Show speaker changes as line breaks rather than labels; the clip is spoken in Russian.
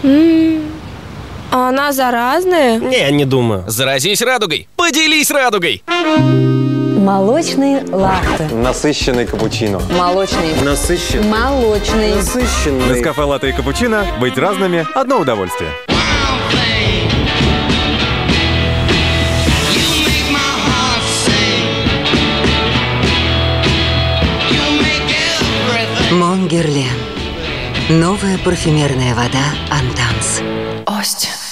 А она заразная?
Не думаю.
Заразись радугой. Поделись радугой.
Молочный латте.
Насыщенный капучино.
Молочный.
Насыщенный.
Молочный.
Насыщенный.
Нескафе латте и капучино. Быть разными – одно удовольствие.
Монгерлен. Новая парфюмерная вода Антанс.
Ость.